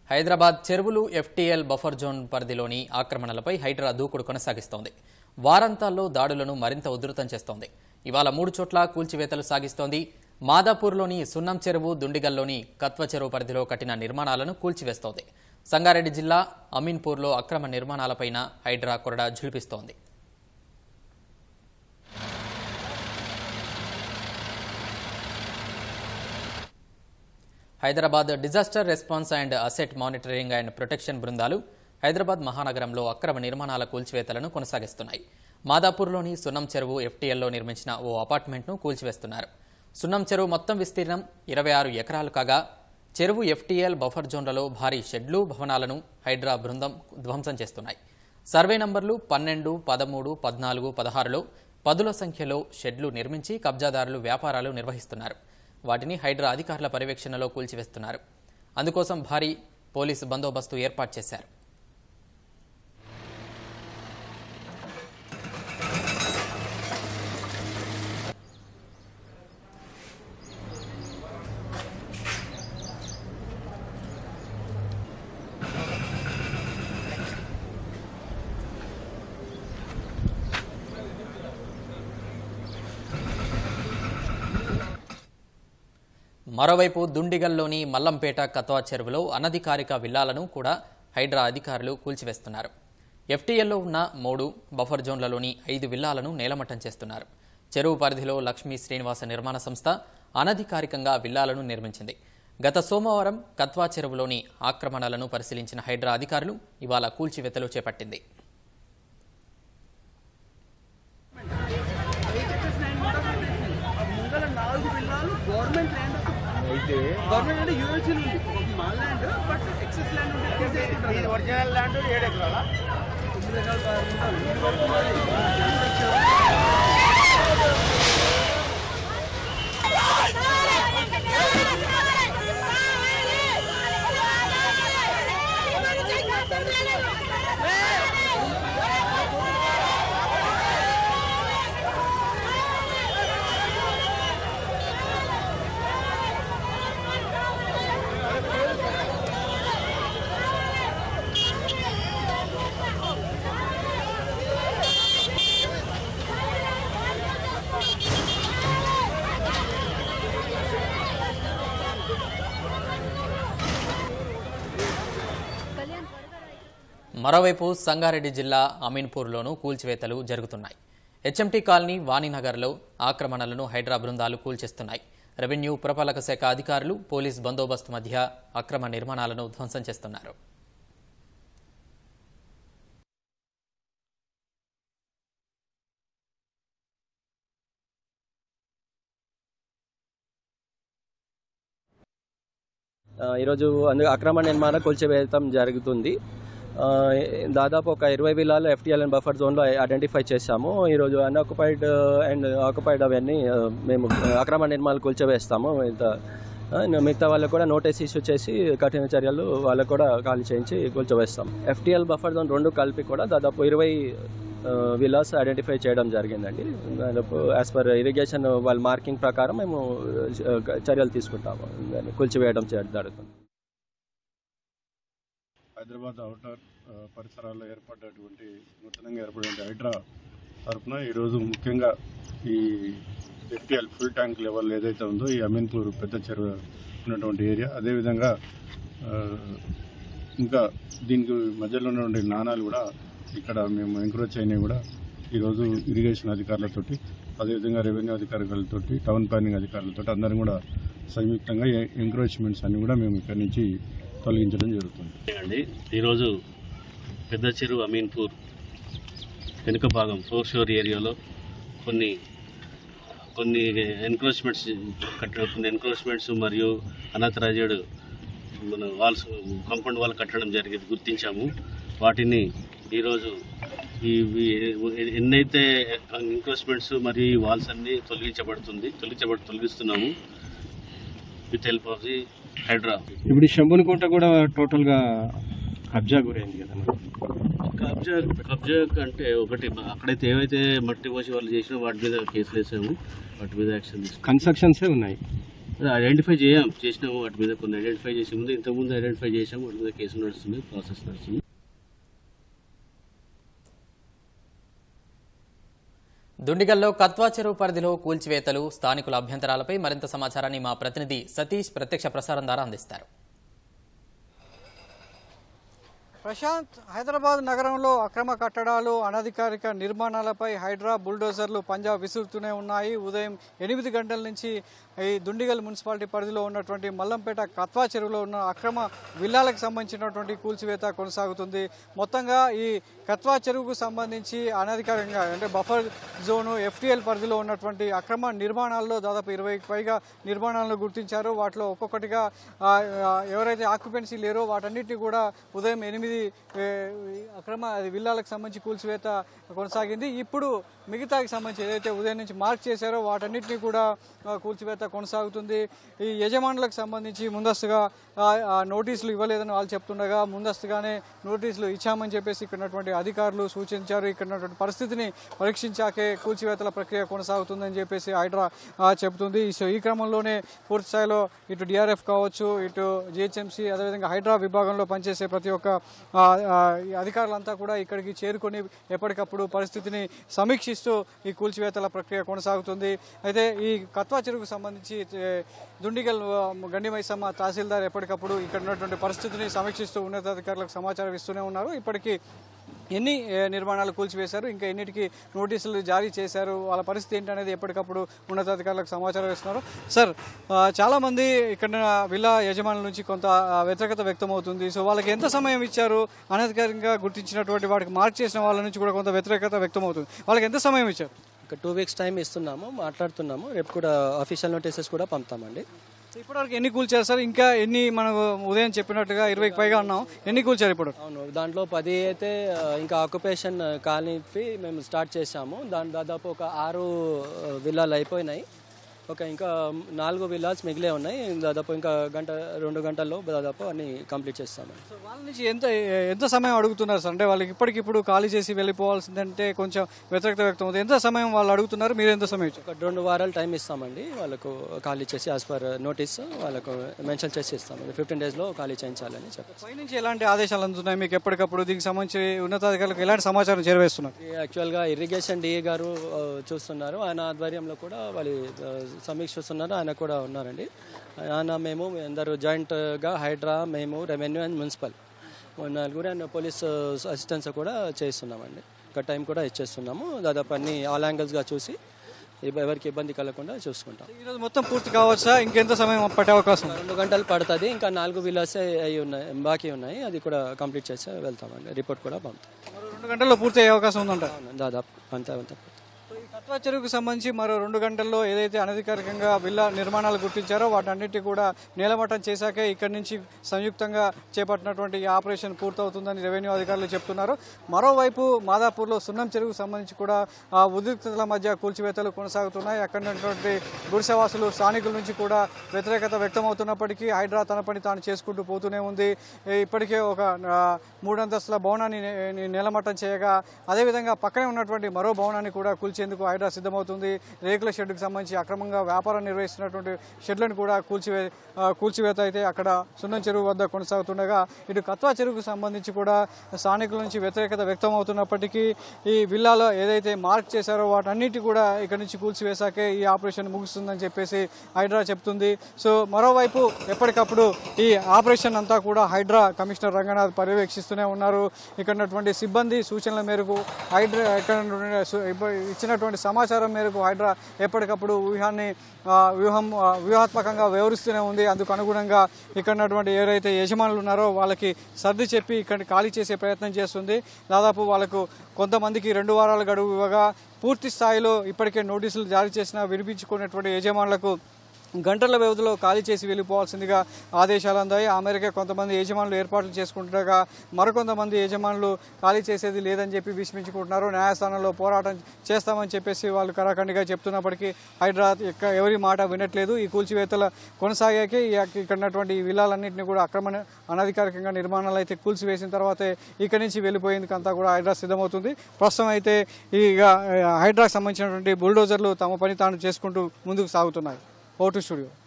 హైదరాబాద్ చెరువులు FTL buffer zone పరిధిలోని ఆక్రమణలపై హైడ్రా దూకుడు కొనసాగిస్తోంది. వారాంతాల్లో దాడులను మరింత ఉధృతం చేస్తోంది. ఇవాళ 3 చోట్ల కూల్చివేతలు సాగిస్తోంది. మాదాపూర్లోని సున్నం చెరువు, దుండిగల్లోని కత్వ చెరువు పరిధిలో కట్టిన నిర్మాణాలను కూల్చివేస్తోంది. సంగారెడ్డి జిల్లా అమీన్పూర్లో అక్రమ నిర్మాణాలపైన హైడ్రా కొరడా ఝుళిపిస్తోంది. Hyderabad disaster response and asset monitoring and protection బృందాలు హైదరాబాద్ మహానగరంలో అక్రమ నిర్మాణాల కూల్చివేతలను కొనసాగిస్తున్నాయి. మాదాపూర్లోని సున్నం చెరువు ఎఫ్టీఎల్లో నిర్మించిన ఓ అపార్ట్మెంట్ను కూల్చివేస్తున్నారు. సున్నం చెరువు మొత్తం విస్తీర్ణం 26 ఎకరాలు కాగా చెరువు ఎఫ్టీఎల్ బఫర్ జోన్లలో భారీ షెడ్లు, భవనాలను హైడ్రా బృందం ధ్వంసం చేస్తున్నాయి. సర్వే నంబర్లు 12, 13, 14, 16లో పదుల సంఖ్యలో షెడ్లు నిర్మించి కబ్జాదారులు వ్యాపారాలు నిర్వహిస్తున్నారు. వాటిని హైడ్రా అధికారుల పర్యవేక్షణలో కూల్చివేస్తున్నారు. అందుకోసం భారీ పోలీసు బందోబస్తు ఏర్పాటు చేశారు. మరోవైపు దుండిగల్లోని మల్లంపేట కత్వా చెరువులో అనధికారిక విల్లాలను కూడా హైడ్రా అధికారులు కూల్చివేస్తున్నారు. ఎఫ్టీఎల్లో ఉన్న 3 బఫర్ జోన్లలోని 5 విల్లాలను నేలమట్టం చేస్తున్నారు. చెరువు పరిధిలో లక్ష్మీ శ్రీనివాస నిర్మాణ సంస్థ అనధికారికంగా విల్లాలను నిర్మించింది. గత సోమవారం కత్వా చెరువులోని ఆక్రమణలను పరిశీలించిన హైడ్రా అధికారులు ఇవాళ కూల్చివేతలు చేపట్టింది. గవర్నమెంట్ అంటే యూఎల్సీ ఉంది మా ల్యాండ్ బట్ ఎక్సెస్ ల్యాండ్ ఉంటే ఒరిజినల్ ల్యాండ్ 7 ఎకరాల 9 ఎకరాలు మరోవైపు సంగారెడ్డి జిల్లా అమీన్పూర్లోనూ కూల్చివేతలు జరుగుతున్నాయి. హెచ్ఎంటీ కాలనీ, వాణినగర్లో ఆక్రమణలను హైడ్రా బృందాలు కూల్చేస్తున్నాయి. రెవెన్యూ, పురపాలక శాఖ అధికారులు పోలీస్ బందోబస్తు మధ్య అక్రమ నిర్మాణాలను ధ్వంసం చేస్తున్నారు. ఈరోజు అక్రమ నిర్మాణ కూల్చివేయడం జరుగుతుంది. దాదాపు ఒక 20 విల్లాలు ఎఫ్టీఎల్ అండ్ బఫర్ జోన్లో ఐడెంటిఫై చేశాము. ఈరోజు అన్ఆక్యుపైడ్ అండ్ ఆక్యుపైడ్ అవన్నీ మేము అక్రమ నిర్మాణాలు కూల్చివేస్తాము. మిగతా వాళ్ళకు కూడా నోటీస్ ఇష్యూ చేసి కఠిన చర్యలు వాళ్ళకు కూడా ఖాళీ చేయించి కూల్చివేస్తాం. ఎఫ్టీఎల్ బఫర్ జోన్ 2 కలిపి కూడా దాదాపు 20 విల్లాస్ ఐడెంటిఫై చేయడం జరిగిందండి. దాదాపు యాజ్ పర్ ఇరిగేషన్ వాళ్ళ మార్కింగ్ ప్రకారం మేము చర్యలు తీసుకుంటాము. కూల్చివేయడం జరుగుతుంది. హైదరాబాద్ ఔటర్ పరిసరాల్లో నూతనంగా ఏర్పడిన హైడ్రా తరఫున ఈరోజు ముఖ్యంగా ఈ ఎఫ్టీఎల్ ఫుల్ ట్యాంక్ లెవెల్ ఏదైతే ఉందో ఈ అమీన్పూర్ పెద్ద చెరువు ఉన్నటువంటి ఏరియా, అదేవిధంగా ఇంకా దీనికి మధ్యలో ఉన్నటువంటి నాణాలు కూడా ఇక్కడ మేము ఎంక్రోచ్ అయినవి కూడా ఈరోజు ఇరిగేషన్ అధికారులతోటి, అదేవిధంగా రెవెన్యూ అధికారులతోటి, టౌన్ ప్లానింగ్ అధికారులతో అందరం కూడా సంయుక్తంగా ఎంక్రోచ్మెంట్స్ అన్ని కూడా మేము ఇక్కడి నుంచి తొలగించడం జరుగుతుంది. ఈరోజు పెద్ద చెరువు అమీన్పూర్ వెనుక భాగం 4 షోర్ ఏరియాలో కొన్ని ఎన్క్రోచ్మెంట్స్ మరియు అనాథరైజ్డ్ మన వాల్స్, కాంపౌండ్ వాల్ కట్టడం జరిగింది, గుర్తించాము. వాటిని ఈరోజు ఎన్నైతే ఎన్క్రోచ్మెంట్స్ మరియు వాల్స్ అన్నీ తొలగిస్తున్నాము with help of the HYDRAA. ఇప్పుడు శంభునికోట కూడా టోటల్గా కబ్జా గురైంది కదా. కబ్జా అంటే ఒకటి అక్కడైతే ఏవైతే మట్టి పోసి వాళ్ళు చేసినా వాటి మీద కేసులు వేసాము, వాటి మీద యాక్షన్ తీసుకున్నాం. కన్స్ట్రక్షన్సే ఉన్నాయి. ఐడెంటిఫై చేసినాము. వాటి మీద కొన్ని ఐడెంటిఫై చేసే ముందు ఇంతకుముందు ఐడెంటిఫై చేసాము. వాటి మీద కేసు నడుస్తుంది, ప్రాసెస్ నడుస్తుంది. దుండిగల్లో కత్వా చెరువు పరిధిలో కూల్చివేతలు, స్థానికుల అభ్యంతరాలపై మరింత సమాచారాన్ని మా ప్రతినిధి సతీష్ ప్రత్యక్ష ప్రసారం ద్వారా అందిస్తారు. ప్రశాంత్, హైదరాబాద్ నగరంలో అక్రమ కట్టడాలు, అనధికారిక నిర్మాణాలపై హైడ్రా బుల్డోజర్లు పంజాబ్ విసురుతూనే ఉన్నాయి. ఉదయం 8 గంటల నుంచి ఈ దుండిగల్ మున్సిపాలిటీ పరిధిలో ఉన్నటువంటి మల్లంపేట కత్వా చెరువులో ఉన్న అక్రమ విల్లాలకు సంబంధించినటువంటి కూల్చివేత కొనసాగుతుంది. మొత్తంగా ఈ కత్వా చెరువుకు సంబంధించి అనధికారికంగా అంటే బఫర్ జోను FTL పరిధిలో ఉన్నటువంటి అక్రమ నిర్మాణాల్లో దాదాపు 20కి పైగా నిర్మాణాలను గుర్తించారు. వాటిలో ఒక్కొక్కటిగా ఎవరైతే ఆక్యుపెన్సీ లేరో వాటన్నిటిని కూడా ఉదయం 8 అక్రమ విల్లాలకు సంబంధించి కూల్చివేత కొనసాగింది. ఇప్పుడు మిగతాకి సంబంధించి ఏదైతే ఉదయం నుంచి మార్క్ చేశారో వాటన్నిటిని కూడా కూల్చివేత కొనసాగుతుంది. ఈ యజమానులకు సంబంధించి ముందస్తుగా నోటీసులు ఇవ్వలేదని వాళ్ళు చెప్తుండగా ముందస్తుగానే నోటీసులు ఇచ్చామని చెప్పేసి ఇక్కడ అధికారులు సూచించారు. ఇక్కడ పరిస్థితిని పరీక్షించాకే కూల్చివేతల ప్రక్రియ కొనసాగుతుందని చెప్పేసి హైడ్రా చెబుతుంది. సో ఈ క్రమంలోనే పూర్తి స్థాయిలో ఇటు DRF కావచ్చు, ఇటు GHMC, అదేవిధంగా హైడ్రా విభాగంలో పనిచేసే ప్రతి ఒక్క అధికారులంతా కూడా ఇక్కడికి చేరుకొని ఎప్పటికప్పుడు పరిస్థితిని సమీక్షిస్తూ ఈ కూల్చివేతల ప్రక్రియ కొనసాగుతుంది. అయితే ఈ కత్వా చెరువుకు సంబంధించి దుండిగల్ గండి మైసమ్మ తహసీల్దార్ ఎప్పటికప్పుడు ఇక్కడ ఉన్నటువంటి పరిస్థితిని సమీక్షిస్తూ ఉన్నతాధికారులకు సమాచారం ఇస్తూనే ఉన్నారు. ఇప్పటికీ ఎన్ని నిర్మాణాలు కూల్చివేశారు, ఇంకా ఎన్నిటికీ నోటీసులు జారీ చేశారు, వాళ్ళ పరిస్థితి ఏంటనేది ఎప్పటికప్పుడు ఉన్నతాధికారులకు సమాచారం ఇస్తున్నారు. సార్, చాలామంది ఇక్కడ విల్లా యజమానుల నుంచి కొంత వ్యతిరేకత వ్యక్తమవుతుంది. సో వాళ్ళకి ఎంత సమయం ఇచ్చారు? అనధికారికంగా గుర్తించినటువంటి వాటికి మార్క్ చేసిన వాళ్ళ నుంచి కూడా కొంత వ్యతిరేకత వ్యక్తమవుతుంది. వాళ్ళకి ఎంత సమయం ఇచ్చారు? ఒక 2 వీక్స్ టైం ఇస్తున్నాము, మాట్లాడుతున్నాము. రేపు కూడా అఫీషియల్ నోటీసెస్ కూడా పంపుతామండి. ఇప్పటివరకు ఎన్ని కూల్చారు సార్? ఇంకా ఎన్ని మనం ఉదయం చెప్పినట్టుగా 20కి పైగా ఉన్నాం, ఎన్ని కూల్చారు ఇప్పుడు? అవును, దాంట్లో 10 అయితే ఇంకా ఆక్యుపేషన్ కాలనీ మేము స్టార్ట్ చేసాము. దాదాపు ఒక 6 విల్లాలు అయిపోయినాయి. ఇంకా 4 విల్లాస్ మిగిలే ఉన్నాయి. దాదాపు ఇంకా 1-2 గంటల్లో దాదాపు అన్ని కంప్లీట్ చేస్తాము. వాళ్ళ నుంచి ఎంత సమయం అడుగుతున్నారు సార్? అంటే వాళ్ళకి ఇప్పటికిప్పుడు ఖాళీ చేసి వెళ్ళిపోవాల్సిందంటే కొంచెం వ్యతిరేకత వ్యక్తం అవుతుంది. ఎంత సమయం వాళ్ళు అడుగుతున్నారు, మీరు ఎంత సమయం ఇచ్చారు? ఒక 2 వారాలు టైం ఇస్తామండి వాళ్ళకు ఖాళీ చేసి, యాజ్ పర్ నోటీస్ వాళ్ళకు మెన్షన్ చేసి ఇస్తామండి. 15 డేస్లో ఖాళీ చేయించాలని చెప్పారు. పైనుంచి ఎలాంటి ఆదేశాలు అందుతున్నాయి మీకు ఎప్పటికప్పుడు? దీనికి సంబంధించి ఉన్నతాధికారులకు ఎలాంటి సమాచారం చేరవేస్తున్నారు? యాక్చువల్గా ఇరిగేషన్ DA గారు చూస్తున్నారు. ఆయన ఆధ్వర్యంలో కూడా వాళ్ళు సమీక్షిస్తున్నారు. ఆయన కూడా ఉన్నారండి. మేము అందరూ జాయింట్గా హైడ్రా, మేము revenue and municipal 4 and police assistance కూడా చేస్తున్నామండి. ఇంకా టైం కూడా ఇచ్చేస్తున్నాము. దాదాపు అన్ని ఆల్ యాంగిల్స్గా చూసి ఎవరికి ఇబ్బంది కలగకుండా చూసుకుంటాం. ఈరోజు మొత్తం పూర్తి కావచ్చా? ఇంకెంత సమయం పట్టే అవకాశం? 2 గంటలు పడుతుంది. ఇంకా 4 విల్లాసే అయి ఉన్నాయి, బాకీ ఉన్నాయి. అది కూడా కంప్లీట్ చేసి వెళ్తామండి. రిపోర్ట్ కూడా పంపుతాం. 2 గంటల్లో పూర్తి అయ్యే అవకాశం ఉందంట. దాదాపు అంతా. కత్వా చెరువుకు సంబంధించి మరో 2 గంటల్లో ఏదైతే అనధికారికంగా విల్లా నిర్మాణాలు గుర్తించారో వాటన్నిటి కూడా నేలమట్టం చేశాకే ఇక్కడి నుంచి సంయుక్తంగా చేపట్టినటువంటి ఈ ఆపరేషన్ పూర్తవుతుందని రెవెన్యూ అధికారులు చెప్తున్నారు. మరోవైపు మాదాపూర్లో సున్నం చెరువుకు సంబంధించి కూడా ఉద్రిక్తతల మధ్య కూల్చివేతలు కొనసాగుతున్నాయి. అక్కడ ఉన్నటువంటి గుడిసెవాసులు, స్థానికుల నుంచి కూడా వ్యతిరేకత వ్యక్తమవుతున్నప్పటికీ హైడ్రా తన పని తాను చేసుకుంటూ పోతూనే ఉంది. ఇప్పటికే ఒక 3 అంతస్తుల భవనాన్ని నేలమట్టం చేయగా, అదేవిధంగా పక్కనే ఉన్నటువంటి మరో భవనాన్ని కూడా కూల్చేందుకు హైడ్రా సిద్ధమవుతుంది. రేకుల షెడ్కు సంబంధించి అక్రమంగా వ్యాపారం నిర్వహిస్తున్నటువంటి షెడ్లను కూడా కూల్చివేత అయితే అక్కడ సున్నం చెరువు వద్ద కొనసాగుతుండగా, ఇటు కత్వా చెరువుకు సంబంధించి కూడా స్థానికుల నుంచి వ్యతిరేకత వ్యక్తం అవుతున్నప్పటికీ ఈ విల్లాలో ఏదైతే మార్క్ చేశారో వాటన్నిటి కూడా ఇక్కడ నుంచి కూల్చివేశాకే ఈ ఆపరేషన్ ముగుస్తుందని చెప్పేసి హైడ్రా చెప్తుంది. సో మరోవైపు ఎప్పటికప్పుడు ఈ ఆపరేషన్ అంతా కూడా హైడ్రా కమిషనర్ రంగనాథ్ పర్యవేక్షిస్తూనే ఉన్నారు. ఇక్కడ ఉన్నటువంటి సిబ్బంది సూచనల మేరకు హైడ్రా ఇక్కడ ఇచ్చినటువంటి సమాచారం మేరకు హైడ్రా ఎప్పటికప్పుడు వ్యూహాత్మకంగా వ్యవహరిస్తూనే ఉంది. అందుకు అనుగుణంగా ఇక్కడ ఉన్నటువంటి ఎవరైతే యజమానులు ఉన్నారో వాళ్ళకి సర్ది చెప్పి ఇక్కడ ఖాళీ చేసే ప్రయత్నం చేస్తుంది. దాదాపు వాళ్ళకు కొంతమందికి 2 వారాల గడువు ఇవ్వగా పూర్తి స్థాయిలో ఇప్పటికే నోటీసులు జారీ చేసినా వినిపించుకున్నటువంటి యజమానులకు గంటల వ్యవధిలో ఖాళీ చేసి వెళ్ళిపోవాల్సిందిగా ఆదేశాలు అందాయి. ఆ మేరకే కొంతమంది యజమానులు ఏర్పాట్లు చేసుకుంటుండగా మరికొంతమంది యజమానులు ఖాళీ చేసేది లేదని చెప్పి విస్మించుకుంటున్నారు. న్యాయస్థానంలో పోరాటం చేస్తామని చెప్పేసి వాళ్ళు కరాఖండిగా చెప్తున్నప్పటికీ హైడ్రా ఎవరి మాట వినట్లేదు. ఈ కూల్చివేతల కొనసాగాకే ఇక్కడ ఉన్నటువంటి విల్లాలన్నింటినీ కూడా అనధికారికంగా నిర్మాణాలు అయితే కూల్చివేసిన తర్వాతే ఇక్కడి నుంచి వెళ్ళిపోయేందుకు అంతా కూడా హైడ్రా సిద్ధమవుతుంది. ప్రస్తుతం అయితే ఈ హైడ్రాకు సంబంధించినటువంటి బుల్డోజర్లు తమ పని తాను చేసుకుంటూ ముందుకు సాగుతున్నాయి. ఓటు స్టూడియో.